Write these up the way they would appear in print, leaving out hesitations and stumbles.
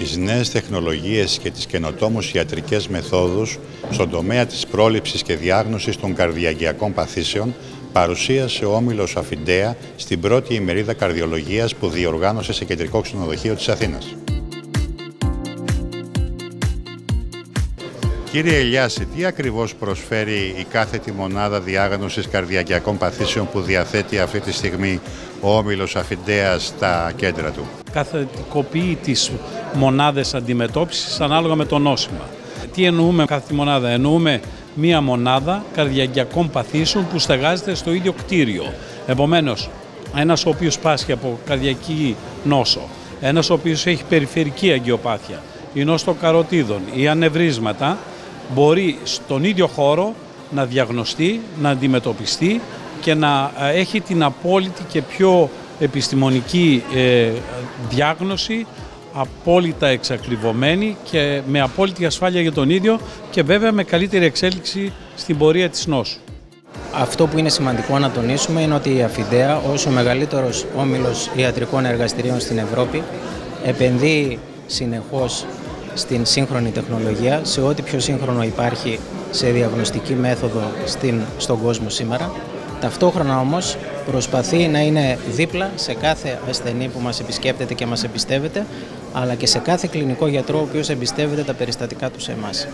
τις νέες τεχνολογίες και τις καινοτόμους ιατρικές μεθόδους στον τομέα της πρόληψης και διάγνωσης των καρδιαγγειακών παθήσεων παρουσίασε ο Όμιλος Αφιντέα στην πρώτη ημερίδα καρδιολογίας που διοργάνωσε σε κεντρικό ξενοδοχείο της Αθήνας. Κύριε Ηλιάση, τι ακριβώς προσφέρει η κάθετη μονάδα διάγνωσης καρδιαγγειακών παθήσεων που διαθέτει αυτή τη στιγμή ο Όμιλος Αφιντέα στα κέντρα του? Καθετικοποιεί τις μονάδες αντιμετώπισης ανάλογα με το νόσημα. Τι εννοούμε κάθετη μονάδα? Εννοούμε μία μονάδα καρδιαγγειακών παθήσεων που στεγάζεται στο ίδιο κτίριο. Επομένως, ένας ο οποίος πάσχει από καρδιακή νόσο, ένας ο οποίος έχει περιφερική αγκιοπάθεια, η νόσο των καροτίδων ή ανευρίσματα, μπορεί στον ίδιο χώρο να διαγνωστεί, να αντιμετωπιστεί και να έχει την απόλυτη και πιο επιστημονική διάγνωση, απόλυτα εξακριβωμένη και με απόλυτη ασφάλεια για τον ίδιο και βέβαια με καλύτερη εξέλιξη στην πορεία της νόσου. Αυτό που είναι σημαντικό να τονίσουμε είναι ότι η Αφιντέα, ως ο μεγαλύτερος όμιλος ιατρικών εργαστηρίων στην Ευρώπη, επενδύει συνεχώς στην σύγχρονη τεχνολογία, σε ό,τι πιο σύγχρονο υπάρχει σε διαγνωστική μέθοδο στον κόσμο σήμερα. Ταυτόχρονα όμως προσπαθεί να είναι δίπλα σε κάθε ασθενή που μας επισκέπτεται και μας εμπιστεύεται, αλλά και σε κάθε κλινικό γιατρό ο οποίος εμπιστεύεται τα περιστατικά του σε εμάς.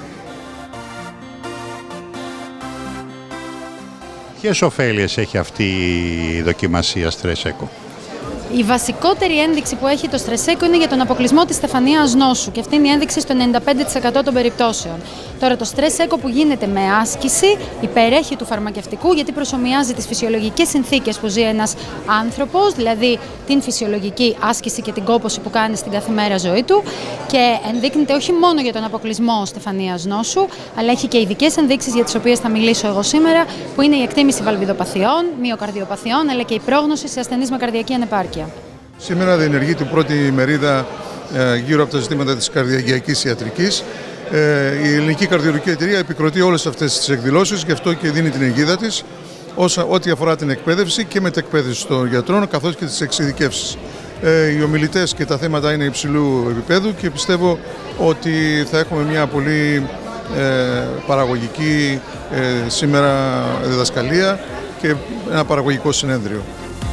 Ποιες ωφέλειες έχει αυτή η δοκιμασία Stress Echo? Η βασικότερη ένδειξη που έχει το Stress Echo είναι για τον αποκλεισμό της στεφανίας νόσου και αυτή είναι η ένδειξη στο 95% των περιπτώσεων. Τώρα το Stress Echo που γίνεται με άσκηση υπερέχει του φαρμακευτικού γιατί προσομοιάζει τις φυσιολογικές συνθήκες που ζει ένας άνθρωπος, δηλαδή την φυσιολογική άσκηση και την κόπωση που κάνει στην καθημερινή ζωή του και ενδείκνυται όχι μόνο για τον αποκλεισμό στεφανίας νόσου, αλλά έχει και ειδικές ενδείξεις για τις οποίες θα μιλήσω εγώ σήμερα, που είναι η εκτίμηση βαλβιδοπαθειών, μυοκαρδιοπαθειών, αλλά και η πρόγνωση σε ασθενείς με καρδιακή ανεπάρκεια. Σήμερα διενεργεί την πρώτη ημερίδα γύρω από τα ζητήματα της καρδιαγγειακής ιατρικής. Η Ελληνική Καρδιολογική Εταιρεία επικροτεί όλες αυτές τις εκδηλώσεις, γι' αυτό και δίνει την αιγίδα της ό,τι αφορά την εκπαίδευση και μετεκπαίδευση των γιατρών, καθώς και τις εξειδικεύσεις. Οι ομιλητές και τα θέματα είναι υψηλού επίπεδου και πιστεύω ότι θα έχουμε μια πολύ παραγωγική σήμερα διδασκαλία και ένα παραγωγικό συνέδριο.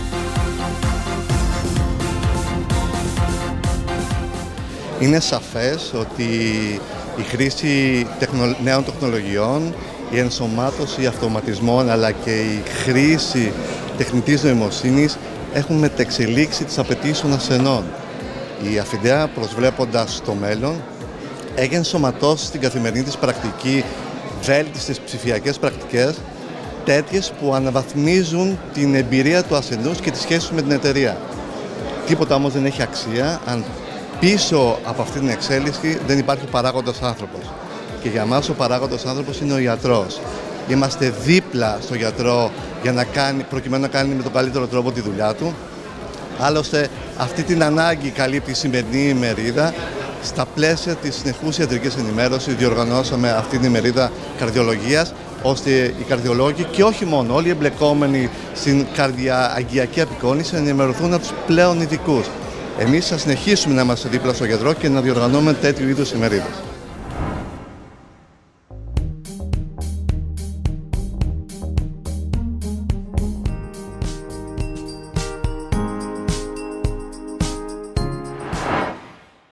Είναι σαφές ότι η χρήση νέων τεχνολογιών, η ενσωμάτωση αυτοματισμών αλλά και η χρήση τεχνητής νοημοσύνης έχουν μετεξελίξει τις απαιτήσεις των ασθενών. Η Αφιντέα, προσβλέποντας στο μέλλον, έχει ενσωματώσει στην καθημερινή της πρακτική βέλτιστες ψηφιακές πρακτικές, τέτοιες που αναβαθμίζουν την εμπειρία του ασθενούς και τη σχέση του με την εταιρεία. Τίποτα όμως δεν έχει αξία αν πίσω από αυτή την εξέλιξη δεν υπάρχει ο παράγοντας άνθρωπος. Και για μας ο παράγοντας άνθρωπος είναι ο ιατρός. Είμαστε δίπλα στο γιατρό προκειμένου να κάνει με τον καλύτερο τρόπο τη δουλειά του. Άλλωστε αυτή την ανάγκη καλύπτει η σημερινή ημερίδα. Στα πλαίσια της συνεχούς ιατρικής ενημέρωσης διοργανώσαμε αυτή την ημερίδα καρδιολογίας, ώστε οι καρδιολόγοι και όχι μόνο, όλοι οι εμπλεκόμενοι στην καρδιαγγειακή απεικόνηση να ενημερωθούν από τους πλέον ειδικούς. Εμείς θα συνεχίσουμε να είμαστε δίπλα στο γιατρό και να διοργανώνουμε τέτοιου είδους ημερίδες.